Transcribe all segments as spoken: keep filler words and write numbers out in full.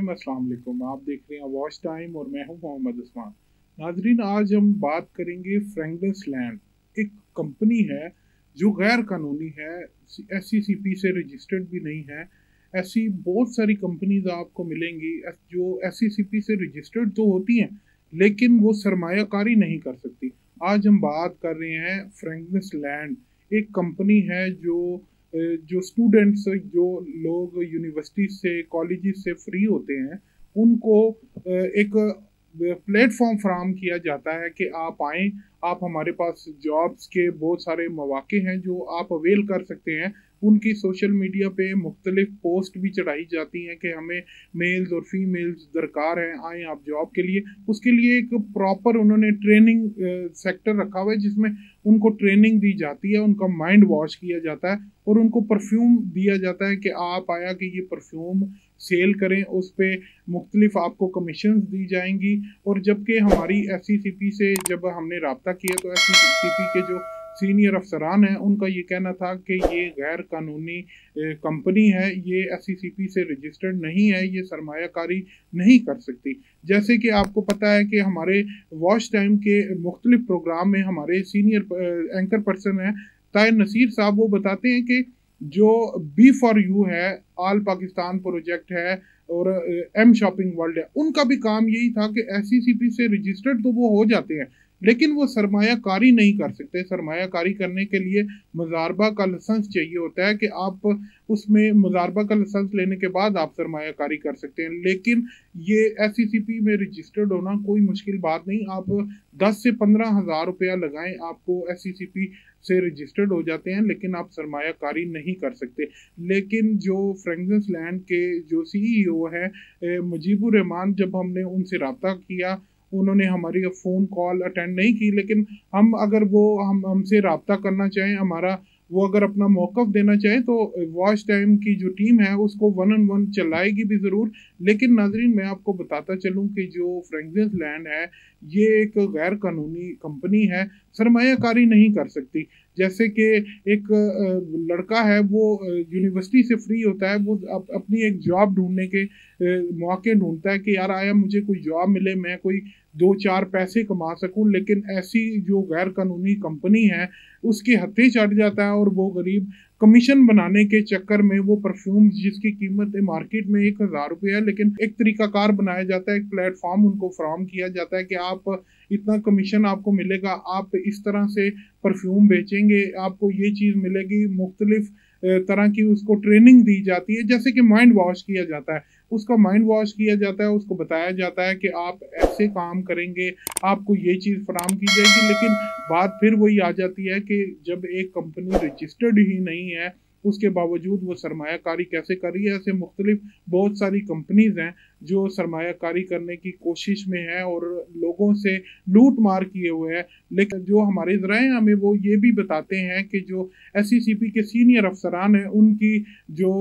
नाज़रीन अस्सलाम वालेकुम। आप देख रहे हैं वॉच टाइम और मैं हूं मोहम्मद उस्मान। नाज़रीन, आज हम बात करेंगे फ्रेग्रेंस लैंड। एक कंपनी है जो गैर कानूनी है, एस सी सी पी से रजिस्टर्ड भी नहीं है। ऐसी बहुत सारी कंपनीज आपको मिलेंगी जो एस सी सी पी से रजिस्टर्ड तो होती हैं लेकिन वो सरमायाकारी नहीं कर सकती। आज हम बात कर रहे हैं फ्रेग्रेंस लैंड। एक कंपनी है जो अ, जो स्टूडेंट्स, जो लोग यूनिवर्सिटी से, कॉलेजेस से फ्री होते हैं, उनको अ, एक प्लेटफॉर्म फराहम किया जाता है कि आप आएँ, आप हमारे पास जॉब्स के बहुत सारे मौके हैं जो आप अवेल कर सकते हैं। उनकी सोशल मीडिया पे मुख्तलिफ पोस्ट भी चढ़ाई जाती हैं कि हमें मेल्स और फीमेल्स दरकार हैं, आएँ आप जॉब के लिए। उसके लिए एक प्रॉपर उन्होंने ट्रेनिंग अ, सेक्टर रखा हुआ है जिसमें उनको ट्रेनिंग दी जाती है, उनका माइंड वॉश किया जाता है और उनको परफ्यूम दिया जाता है कि आप आया कि ये परफ्यूम सेल करें, उस पे मुख्तलिफ आपको कमीशंस दी जाएँगी। और जबकि हमारी एस सी सी पी से जब हमने राब्ता किया तो एस सी सी पी के जो सीनियर अफसरान हैं, उनका ये कहना था कि ये गैर कानूनी अ, कंपनी है, ये एस सी सी पी से रजिस्टर्ड नहीं है, ये सरमायाकारी नहीं कर सकती। जैसे कि आपको पता है कि हमारे वॉच टाइम के मुख्तलिफ प्रोग्राम में हमारे सीनियर अ, एंकर पर्सन हैं ताहिर नसीर साहब, वो बताते हैं कि जो बी फॉर यू है, ऑल पाकिस्तान प्रोजेक्ट है और एम शॉपिंग वर्ल्ड है, उनका भी काम यही था कि एस सी सी पी से रजिस्टर्ड तो वो हो जाते हैं लेकिन वो सरमायाकारी नहीं कर सकते। सरमायाकारी करने के लिए मुजारबा का लाइसेंस चाहिए होता है कि आप उसमें मुजारबा का लाइसेंस लेने के बाद आप सरमायाकारी कर सकते हैं। लेकिन ये एस सी सी पी में रजिस्टर्ड होना कोई मुश्किल बात नहीं। आप दस से पंद्रह हज़ार रुपया लगाएं, आपको एस सी सी पी से रजिस्टर्ड हो जाते हैं, लेकिन आप सरमायाकारी नहीं कर सकते। लेकिन जो फ्रेग्रेंस लैंड के जो सी ई ओ है अ, मुजीबुर रहमान, जब हमने उनसे रब्ता किया, उन्होंने हमारी फ़ोन कॉल अटेंड नहीं की, लेकिन हम अगर वो हम हमसे रब्ता करना चाहें, हमारा वो अगर अपना मौक़िफ़ देना चाहें तो वॉच टाइम की जो टीम है उसको वन ऑन वन चलाएगी भी ज़रूर। लेकिन नाज़रीन, मैं आपको बताता चलूँ कि जो फ्रेग्रेंस लैंड है, ये एक गैर कानूनी कंपनी है, सरमायाकारी नहीं कर सकती। जैसे कि एक अ, लड़का है, वो अ, यूनिवर्सिटी से फ्री होता है, वो अप अपनी एक जॉब ढूँढने के अ, मौके ढूँढता है कि यार आया मुझे कोई जॉब मिले, मैं कोई दो चार पैसे कमा सकूँ। लेकिन ऐसी जो गैर कानूनी कंपनी है, उसके हत्थे चढ़ जाता है और वो गरीब कमीशन बनाने के चक्कर में वो परफ्यूम जिसकी कीमत मार्केट में एक हज़ार रुपये है, लेकिन एक तरीकाकार बनाया जाता है, एक प्लेटफ़ॉर्म उनको फराहम किया जाता है कि आप इतना कमीशन आपको मिलेगा, आप इस तरह से परफ्यूम बेचेंगे, आपको ये चीज़ मिलेगी। मुख्तलिफ अ, तरह की उसको ट्रेनिंग दी जाती है, जैसे कि माइंड वॉश किया जाता है। उसका माइंड वॉश किया जाता है, उसको बताया जाता है कि आप ऐसे काम करेंगे, आपको ये चीज़ फराहम की जाएगी। लेकिन बात फिर वही आ जाती है कि जब एक कंपनी रजिस्टर्ड ही नहीं है, उसके बावजूद वो सरमायाकारी कैसे कर रही है। ऐसे मुख्तलिफ बहुत सारी कंपनीज़ हैं जो सरमायाकारी करने की कोशिश में है और लोगों से लूट मार किए हुए हैं। लेकिन जो हमारे ज़राए हैं हमें वो ये भी बताते हैं कि जो एस सी सी पी के सीनियर अफसरान हैं, उनकी जो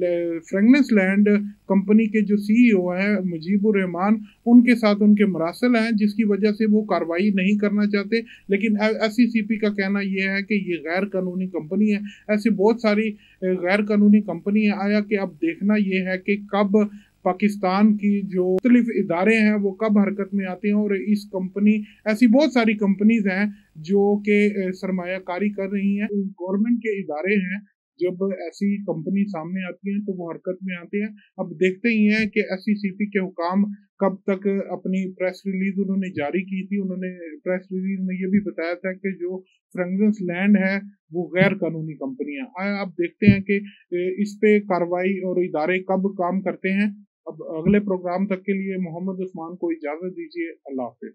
ल फ्रेग्रेंस लैंड कंपनी के जो सी ई ओ हैं मुजीबुर रहमान, उनके साथ उनके मरासिल हैं, जिसकी वजह से वो कार्रवाई नहीं करना चाहते। लेकिन A S C C P का कहना ये है कि ये गैर कानूनी कंपनी है। ऐसी बहुत सारी अ, गैर कानूनी कंपनी है। आया कि अब देखना ये है कि कब पाकिस्तान की जो मुख्तलिफ इदारे हैं वो कब हरकत में आते हैं और इस कंपनी, ऐसी बहुत सारी कंपनीज हैं जो कि अ, सरमायाकारी कर रही हैं। गवर्नमेंट के इदारे हैं, जब ऐसी कंपनी सामने आती हैं तो वो हरकत में आते हैं। अब देखते ही हैं कि एस सी सी पी के हुकाम कब तक अपनी प्रेस रिलीज उन्होंने जारी की थी। उन्होंने प्रेस रिलीज में ये भी बताया था कि जो फ्रेग्रेंस लैंड है वो गैर कानूनी कंपनी है। आया अब देखते हैं कि अ, इस पे कार्रवाई और इदारे कब काम करते हैं। अब अगले प्रोग्राम तक के लिए मोहम्मद उस्मान को इजाज़त दीजिए। अल्लाह हाफ़िज़।